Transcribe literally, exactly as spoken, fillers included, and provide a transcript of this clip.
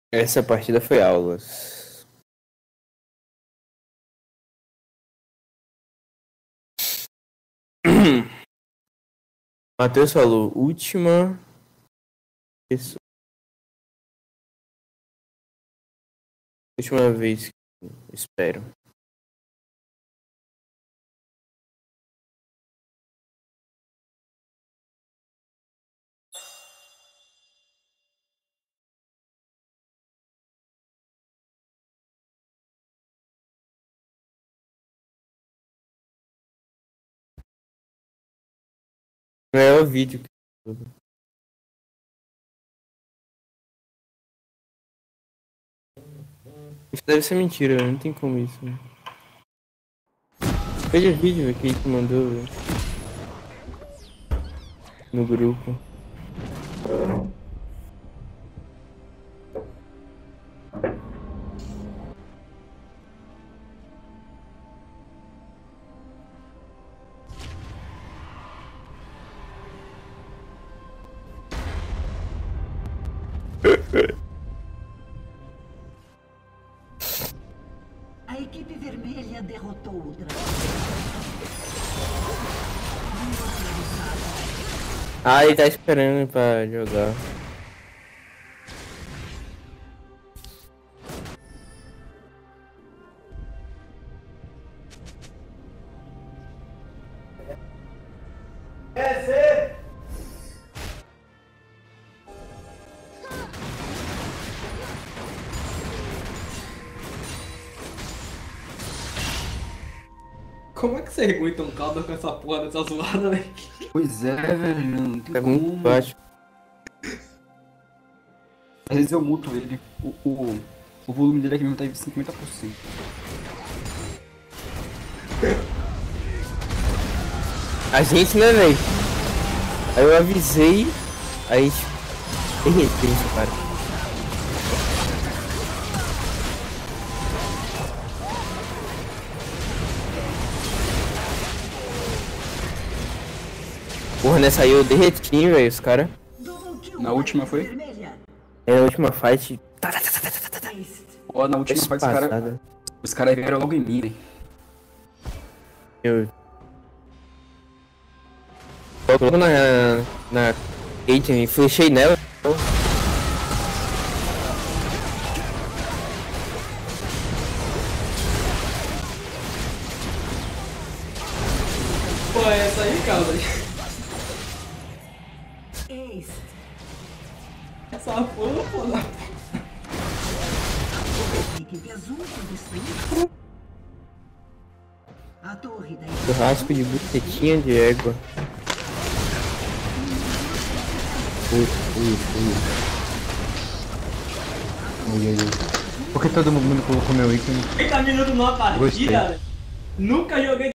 Essa partida foi aulas. Matheus falou, última pessoa. Última vez que eu espero. Não é o vídeo. Isso deve ser mentira, não tem como isso. Né? Veja o vídeo que tu mandou véio, no grupo. A equipe vermelha derrotou o dragão. Ah, ele tá esperando pra jogar. Como é que você aguenta um caldo com essa porra dessa zoada, velho? Pois é, velho, não tem É como. muito baixo. Às vezes eu muto ele, o, o, o volume dele aqui mesmo tá em cinquenta por cento. A gente, né, velho? Aí eu avisei, aí derreteu esse cara. Porra, nessa aí eu derreti, velho, os caras. Na última foi? É a última fight. Tá, tá, tá, tá, tá, tá, tá. Ó, na última fight os caras Espaçada. os cara vieram logo em mim, velho. Eu. Colocou na. na. Caitlyn e flechei nela. Pô, é essa aí, cara? Ace. Essa porra, pô. A equipe azul foi destruída. A torre da equipe Churrasco de bucetinha de égua. Ui, ui, ui. Ui, ui, ui. Por que todo mundo colocou meu ícone? trinta minutos numa partida, Gostei. velho. Nunca joguei